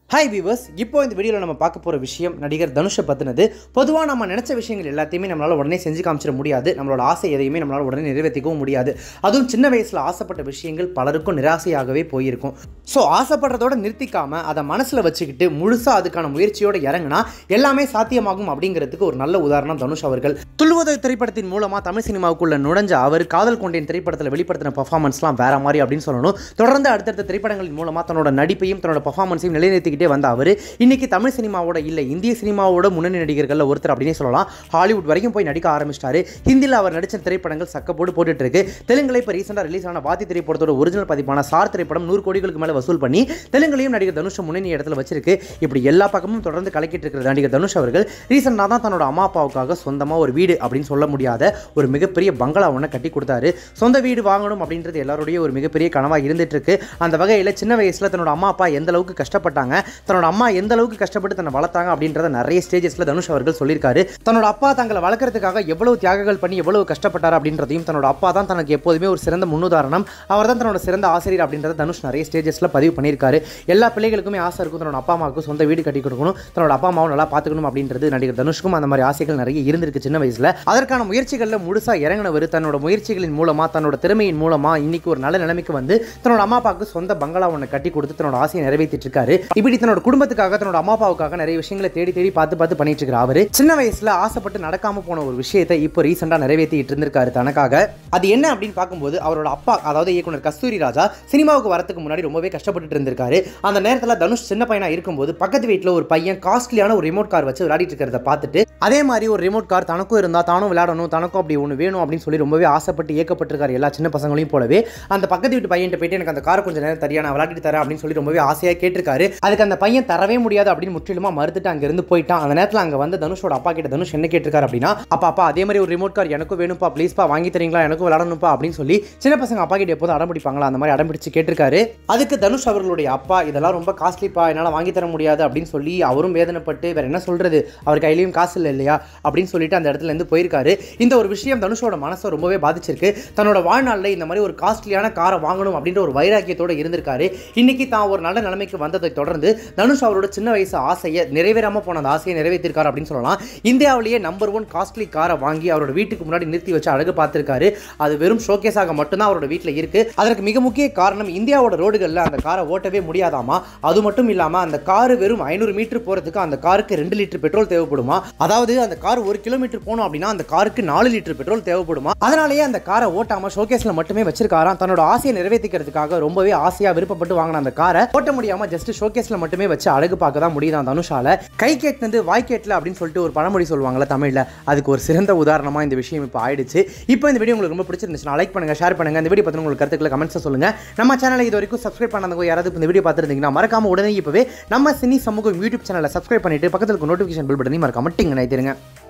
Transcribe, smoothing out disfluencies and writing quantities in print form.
Hi viewers, இப்போ இந்த வீடியோவில் நம்ம பார்க்க போகிற விஷயம் நடிகர் தனுஷை பற்றினது. பொதுவாக நம்ம நினச்ச விஷயங்கள் எல்லாத்தையுமே நம்மளால் உடனே செஞ்சு காமிச்சிட முடியாது. நம்மளோட ஆசை எதையுமே நம்மளால் உடனே நிறைவேற்றிக்கவும் முடியாது. அதுவும் சின்ன வயசில் ஆசைப்பட்ட விஷயங்கள் பலருக்கும் நிராசையாகவே போயிருக்கும். ஸோ ஆசைப்படுறதோட நிறுத்திக்காமல் அதை மனசில் வச்சுக்கிட்டு முழுசாக அதுக்கான முயற்சியோடு இறங்கினா எல்லாமே சாத்தியமாகும் அப்படிங்கிறதுக்கு ஒரு நல்ல உதாரணம் தனுஷ் அவர்கள். துள்ளுவதை திரைப்படத்தின் மூலமாக தமிழ் சினிமாவுக்குள்ள நுழைஞ்ச அவர் காதல் கொண்டேன் திரைப்படத்தில் வெளிப்படுத்தின பர்ஃபார்மன்ஸ்லாம் வேற மாதிரி அப்படின்னு சொல்லணும். தொடர்ந்து அடுத்தடுத்த திரைப்படங்களின் மூலமாக தன்னோட நடிப்பையும் தன்னோட பர்ஃபார்மன்ஸையும் நிலைநிறுத்தி வந்த அவர் இன்னைக்கு தமிழ் சினிமாவோட இல்ல இந்திய சினிமாவோட முன்னணி நடிகர்கள் ஒருத்தர் அப்படினே சொல்லலாம். ஹாலிவுட் வரைக்கும் போய் நடிக்க ஆரம்பிச்சிட்டாரு. ஹிந்தில அவர் நடிச்ச திரைப்படங்கள் சக்கப்போடு போட்டுட்டு இருக்கு. தெலுங்குல இப்ப ரீசெண்டா ரிலீஸ் ஆன வாத்தி திரைப்படத்தோட ஒரிஜினல் பதிப்பான சார் திரைப்படம் 100 கோடிகளுக்கு மேல வசூல் பண்ணி தெலுங்குலயும் நடிகர் தனுஷ் முன்னணி இடத்துல வச்சிருக்கு. இப்படி எல்லா பக்கமும் தொடர்ந்து கலக்கிட்டு இருக்கிற நடிகர் தனுஷ் அவர்கள் ரீசெண்டா தான் தன்னோட அம்மா அப்பாவுக்காக சொந்தமா ஒரு வீடு அப்படின்னு சொல்ல முடியாத ஒரு மிகப்பெரிய பங்களா ஒன்று கட்டி கொடுத்தாரு. சொந்த வீடு வாங்கணும் அப்படின்றது எல்லாருடைய ஒரு மிகப்பெரிய கனவா இருந்துட்டு இருக்கு. அந்த வகையில் சின்ன வயசுல தன்னோட அம்மா அப்பா எந்த அளவுக்கு கஷ்டப்பட்டாங்க, தன்னோட அம்மா எந்த அளவுக்கு கஷ்டப்பட்டு தன்னை வளர்த்தாங்க அப்படின்றத நிறைய ஸ்டேஜஸ்ல தனுஷ் அவர்கள் சொல்லியிருக்காரு. தன்னோட அப்பா தங்களை வளர்க்கறதுக்காக எவ்வளவு தியாகங்கள் பண்ணி எவ்வளவு கஷ்டப்பட்டார் அப்படின்றதையும், தன்னோட அப்பா தான் தனக்கு எப்போதுமே ஒரு சிறந்த முன்னுதாரணம், அவர் தான் தன்னோட சிறந்த ஆசிரியர் அப்படின்றத தனுஷ் நிறைய ஸ்டேஜஸ்ல பதிவு பண்ணியிருக்காரு. எல்லா பிள்ளைகளுக்குமே ஆசை இருக்கும், தன்னோட அப்பா அம்மாவுக்கு சொந்த வீடு கட்டி கொடுக்கணும், தன்னோட அப்பா அம்மாவும் நல்லா பார்த்துக்கணும் அப்படின்றது நடிகர் தனுஷ்க்கும் அந்த மாதிரி ஆசைகள் நிறைய இருந்திருக்கு சின்ன வயசுல. அதற்கான முயற்சிகளில் முழுசா இறங்கினவர் தன்னோட முயற்சிகளின் மூலமா தன்னோட திறமையின் மூலமா இன்னைக்கு ஒரு நல்ல நிலைமைக்கு வந்து தன்னோட அம்மா அப்பாவுக்கு சொந்த பங்களா ஒன்று கட்டி கொடுத்து தன்னோட ஆசையை நிறைவேற்றிட்டு இருக்காரு. இப்படி தன்னோட குடும்பத்துக்காக தன்னோட அம்மா அப்பாவுக்காக நிறைய விஷயங்களை தேடி தேடி பார்த்து பண்ணிட்டு இருக்கிற அவரு சின்ன வயசுல ஆசைப்பட்டு நடக்காம போன ஒரு விஷயத்தை இப்போ ரீசெண்டா நிறைவேற்றிட்டு இருந்திருக்காரு தனக்காக. அது என்ன அப்படின்னு பார்க்கும்போது அவரோட அப்பா, அதாவது இயக்குனர் கஸ்தூரி ராஜா சினிமாவுக்கு வரதுக்கு முன்னாடி ரொம்பவே கஷ்டப்பட்டு இருந்திருக்காரு. அந்த நேரத்தில் தனுஷ் சின்ன பையனா இருக்கும்போது பக்கத்து வீட்டில் ஒரு பையன் காஸ்ட்லியான ஒரு ரிமோட் கார் வச்சு விளையாடிட்டு இருக்கிறத பார்த்துட்டு அதே மாதிரி ஒரு ரிமோட் கார் தனக்கும் இருந்தா தானும் விளையாடணும், தனக்கும் அப்படி ஒன்று வேணும் அப்படின்னு சொல்லி ரொம்பவே ஆசைப்பட்டு ஏக்கப்பட்டிருக்காரு. எல்லா சின்ன பசங்களையும் போலவே அந்த பக்கத்து வீட்டு பையன் போயிட்டு எனக்கு அந்த காரை கொஞ்சம் நேரம் தரியா நான் விளையாடிட்டு தரேன் அப்படின்னு சொல்லி ரொம்பவே ஆசையா கேட்டிருக்காரு. அதுக்கு அந்த பையன் தரவே முடியாது அப்படின்னு முற்றிலுமா மறுத்துட்டு அங்க இருந்து போயிட்டான். அந்த நேரத்தில் அங்க வந்து தனுஷோட அப்பா கிட்ட தனுஷ் என்ன கேட்டிருக்காரு அப்படின்னா, அப்பா அதே மாதிரி ஒரு ரிமோட் கார் எனக்கும் வேணும்ப்பா, ப்ளீஸ்ப்பா வாங்கி தரீங்களா, எனக்கும் விளையாடணும்ப்பா அப்படின்னு சொல்லி சின்ன பசங்க அப்பா கிட்ட எப்போதும் அடம்பிடிப்பாங்களா அந்த மாதிரி அடம்பிடிச்சு கேட்டிருக்காரு. அதுக்கு தனுஷ் அவர்களுடைய அப்பா இதெல்லாம் ரொம்ப காஸ்ட்லிப்பா, என்னால் வாங்கி தர முடியாது அப்படின்னு சொல்லி அவரும் வேதனைப்பட்டு வேற என்ன சொல்றது, அவர் கையிலையும் காசு இல்லை இல்லையா அப்படின்னு சொல்லிட்டு அந்த இடத்துல இருந்து போயிருக்காரு. இந்த ஒரு விஷயம் தனுஷோட மனசை ரொம்பவே பாதிச்சிருக்கு. தன்னோட வாழ்நாளில் இந்த மாதிரி ஒரு காஸ்ட்லியான காரை வாங்கணும் அப்படின்ற ஒரு வைராக்கியத்தோட இருந்திருக்காரு. இன்னைக்கு தான் ஒரு நல்ல நிலைமைக்கு வந்ததை தொடர்ந்து தனுஷ் அவரோட சின்ன வயசு ஆசையை நிறைவேறாம போன அந்த ஆசையை நிறைவேற்றிருக்காரு அப்படின்னு சொல்லலாம். இந்தியாவிலேயே நம்பர் 1 காஸ்ட்லி காரை வாங்கி அவரோட வீட்டுக்கு முன்னாடி நிறுத்தி வச்சு அழகு பார்த்திருக்காரு. அது வெறும் ஷோகேஸாக மட்டும்தான் அவரோட வீட்டில் இருக்கு. அதற்கு மிக முக்கிய காரணம் இந்தியாவோட ரோடுகளில் அந்த காரை ஓட்டவே முடியாதாமா. அது மட்டும் இல்லாம அந்த காரு வெறும் 500 மீட்டர் போறதுக்கு அந்த காருக்கு 2 லிட்டர் பெட்ரோல் தேவைப்படுமா. அதாவது அந்த கார் 1 கிலோமீட்டர் போனோம் அப்படின்னா அந்த காருக்கு 4 லிட்டர் பெட்ரோல் தேவைப்படுமா. அதனாலேயே அந்த காரை ஓட்டாம ஷோகேஸ்ல மட்டுமே வச்சிருக்காராம். தன்னோட ஆசையை நிறைவேற்றிக்கிறதுக்காக ரொம்பவே ஆசையா விருப்பப்பட்டு வாங்கின அந்த காரை ஓட்ட முடியாம ஜஸ்ட் ஷோகேஸ்ல மட்டுமே வச்சு அழகு பார்க்க தான் முடியுதான் தனுஷால. கை கேட்னது வாய் கேட்ல அப்படின்னு சொல்லிட்டு ஒரு பழமொழி சொல்லுவாங்கல்ல தமிழ்ல, அதுக்கு ஒரு சிறந்த உதாரணமா இந்த விஷயம் இப்போ ஆயிடுச்சு. இப்போ இந்த வீடியோ உங்களுக்கு ரொம்ப பிடிச்சிருந்துச்சுன்னா லைக் பண்ணுங்க, ஷேர் பண்ணுங்க. இந்த வீடியோ பத்தி உங்களுக்கு கருத்துக்களை கமெண்ட்ஸ் சொல்லுங்க. நம்ம சேனலை இது வரைக்கும் சப்ஸ்கிரைப் பண்ணாதவங்க யாராவது இந்த வீடியோ பார்த்துருந்தீங்கன்னா மறக்காம உடனே இப்பவே நம்ம சினி சமூகம் யூடியூப் சேனலை சப்ஸ்கிரைப் பண்ணிட்டு பக்கத்துல இருக்க நோட்டிஃபிகேஷன் பெல் பட்டனையும் மறக்காம டிங் நினைத்திருங்க.